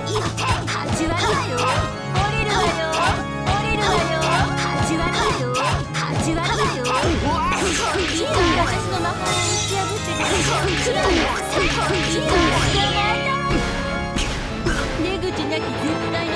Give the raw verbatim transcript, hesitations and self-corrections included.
じ悪だよ。降りるわよ。降りるわよ。じ悪だよ。じ悪だよ。いいから私の魔法を打ち破ってくれ。くらいよ。いいから捕まえたわよ。出口なき絶対の